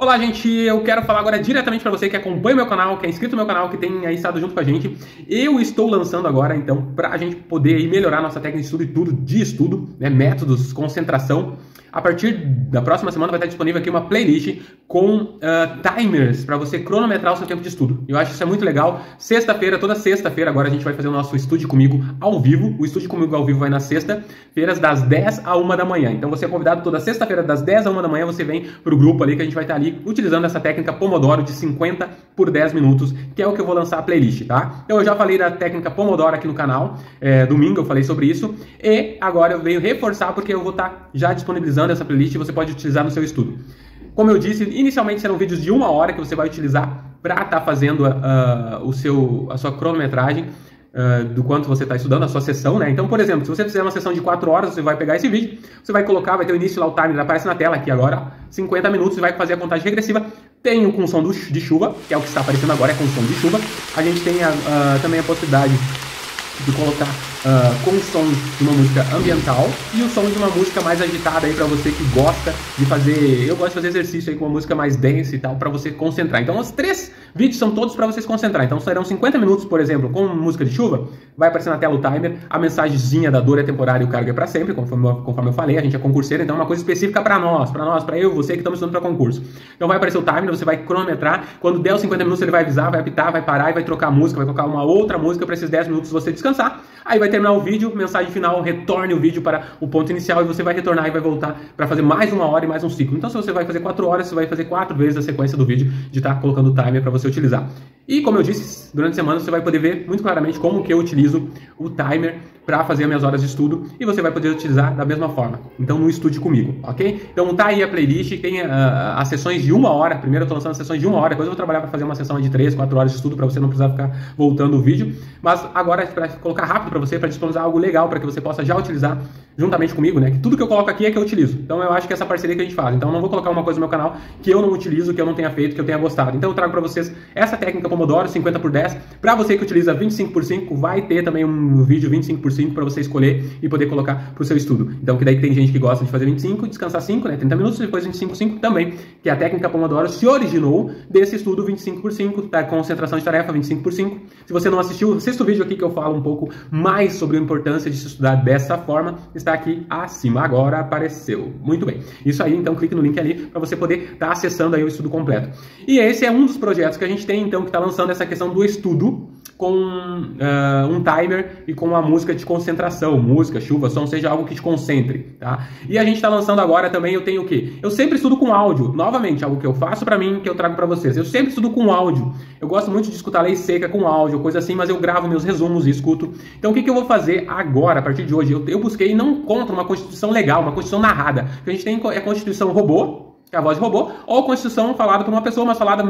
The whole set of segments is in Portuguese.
Olá, gente, eu quero falar agora diretamente para você que acompanha o meu canal, que é inscrito no meu canal, que tem aí estado junto com a gente. Eu estou lançando agora, então, para a gente poder aí melhorar nossa técnica de estudo e tudo de estudo, né, métodos, concentração. A partir da próxima semana vai estar disponível aqui uma playlist com timers para você cronometrar o seu tempo de estudo. Eu acho isso é muito legal. Sexta-feira, toda sexta-feira, agora a gente vai fazer o nosso Estude Comigo ao vivo. O Estude Comigo ao vivo vai nas sexta-feiras, das 10 à 1 da manhã. Então você é convidado toda sexta-feira, das 10 à 1 da manhã, você vem para o grupo ali que a gente vai estar ali utilizando essa técnica Pomodoro de 50 por 10 minutos, que é o que eu vou lançar a playlist, tá? Então eu já falei da técnica Pomodoro aqui no canal, domingo eu falei sobre isso, e agora eu venho reforçar porque eu vou estar já disponibilizando essa playlist e você pode utilizar no seu estudo. Como eu disse, inicialmente serão vídeos de 1 hora que você vai utilizar para estar fazendo a sua cronometragem do quanto você está estudando, a sua sessão, né? Então, por exemplo, se você fizer uma sessão de 4 horas, você vai pegar esse vídeo, você vai colocar, vai ter o início lá, o timer, aparece na tela aqui agora, 50 minutos, e vai fazer a contagem regressiva. Tem com som de chuva, que é o que está aparecendo agora, é com som de chuva. A gente tem também a possibilidade de colocar com o som de uma música ambiental e o som de uma música mais agitada aí para você que gosta de fazer, eu gosto de fazer exercício aí com uma música mais densa e tal, para você concentrar. Então os 3 vídeos são todos para vocês concentrar. Então serão 50 minutos, por exemplo, com música de chuva, vai aparecer na tela o timer, a mensagenzinha da dor é temporária e o cargo é para sempre, conforme eu falei, a gente é concurseiro, então é uma coisa específica para nós, para eu, você que estamos estudando para concurso. Então vai aparecer o timer, você vai cronometrar, quando der os 50 minutos ele vai avisar, vai apitar, vai parar e vai trocar a música, vai colocar uma outra música para esses 10 minutos você descansar. Aí vai terminar o vídeo, mensagem final, retorne o vídeo para o ponto inicial e você vai retornar e vai voltar para fazer mais 1 hora e mais um ciclo. Então se você vai fazer 4 horas, você vai fazer 4 vezes a sequência do vídeo de estar colocando o timer para você utilizar. E como eu disse, durante a semana você vai poder ver muito claramente como que eu utilizo o timer para fazer as minhas horas de estudo e você vai poder utilizar da mesma forma. Então não estude comigo, ok? Então tá aí a playlist, tem as sessões de 1 hora, primeiro eu estou lançando as sessões de 1 hora, depois eu vou trabalhar para fazer uma sessão de 3, 4 horas de estudo para você não precisar ficar voltando o vídeo, mas agora para colocar rápido para você, para disponibilizar algo legal para que você possa já utilizar juntamente comigo, né? Que tudo que eu coloco aqui é que eu utilizo. Então eu acho que essa parceria que a gente faz. Então eu não vou colocar uma coisa no meu canal que eu não utilizo, que eu não tenha feito, que eu tenha gostado. Então eu trago para vocês essa técnica Pomodoro 50 por 10. Para você que utiliza 25 por 5, vai ter também um vídeo 25 por 5 para você escolher e poder colocar para o seu estudo. Então que daí tem gente que gosta de fazer 25, descansar 5, né? 30 minutos, depois 25 por 5 também, que a técnica Pomodoro se originou desse estudo 25 por 5, da concentração de tarefa 25 por 5. Se você não assistiu, assista o vídeo aqui que eu falo um pouco mais sobre a importância de se estudar dessa forma, está aqui acima, agora apareceu. Muito bem. Isso aí, então clique no link ali para você poder estar acessando aí o estudo completo. E esse é um dos projetos que a gente tem, então, que está lançando essa questão do estudo com um timer e com uma música de concentração, música, chuva, som, seja algo que te concentre, tá? E a gente está lançando agora também, eu tenho o quê? Eu sempre estudo com áudio, novamente, algo que eu faço para mim, que eu trago para vocês. Eu sempre estudo com áudio. Eu gosto muito de escutar lei seca com áudio, coisa assim, mas eu gravo meus resumos e escuto. Então o que eu vou fazer agora, a partir de hoje? Eu busquei, não contra uma constituição legal, uma constituição narrada. O que a gente tem é a constituição robô, que é a voz de robô, ou constituição falada por uma pessoa, mas falada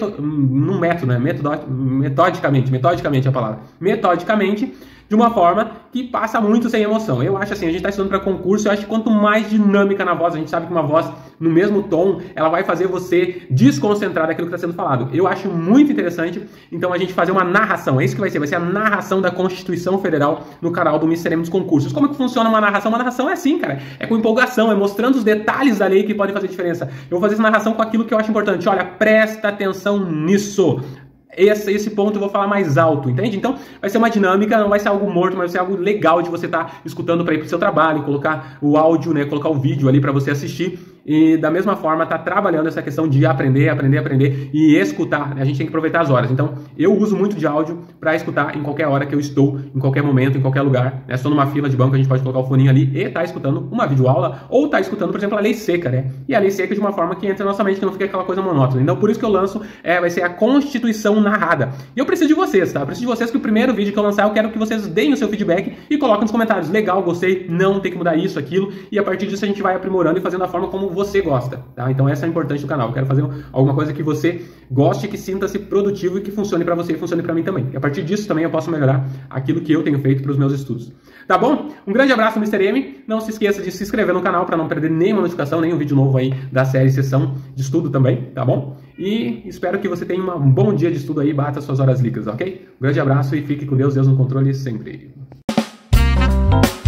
metodicamente a palavra, metodicamente, de uma forma que passa muito sem emoção. Eu acho assim, a gente está estudando para concurso, eu acho que quanto mais dinâmica na voz, a gente sabe que uma voz no mesmo tom, ela vai fazer você desconcentrar daquilo que está sendo falado. Eu acho muito interessante, então, a gente fazer uma narração, é isso que vai ser a narração da Constituição Federal no canal do Misteremos dos Concursos. Como que funciona uma narração? Uma narração é assim, cara, é com empolgação, é mostrando os detalhes da lei que podem fazer diferença. Eu vou fazer essa narração com aquilo que eu acho importante. Olha, presta atenção nisso. Esse ponto eu vou falar mais alto, entende? Então vai ser uma dinâmica, não vai ser algo morto, mas vai ser algo legal de você estar escutando para ir para o seu trabalho, colocar o áudio, né, colocar o vídeo ali para você assistir e da mesma forma tá trabalhando essa questão de aprender e escutar, né? A gente tem que aproveitar as horas. Então eu uso muito de áudio para escutar em qualquer hora que eu estou, em qualquer momento, em qualquer lugar, né? Estou numa fila de banco, a gente pode colocar o foninho ali e tá escutando uma videoaula ou tá escutando, por exemplo, a lei seca, né? E a lei seca de uma forma que entra na nossa mente, que não fica aquela coisa monótona. Então por isso que eu lanço, vai ser a Constituição narrada. E eu preciso de vocês, tá? Eu preciso de vocês que o primeiro vídeo que eu lançar, eu quero que vocês deem o seu feedback e coloquem nos comentários. Legal, gostei, não, tem que mudar isso, aquilo. E a partir disso a gente vai aprimorando e fazendo da forma como você gosta, tá? Então essa é a importância do canal. Eu quero fazer alguma coisa que você goste, que sinta-se produtivo e que funcione pra você e funcione pra mim também. E a partir disso também eu posso melhorar aquilo que eu tenho feito pros meus estudos. Tá bom? Um grande abraço, Mr. M. Não se esqueça de se inscrever no canal para não perder nenhuma notificação, nenhum vídeo novo aí da série Sessão de Estudo também, tá bom? E espero que você tenha um bom dia de estudo aí e bata suas horas líquidas, ok? Um grande abraço e fique com Deus, Deus no controle sempre.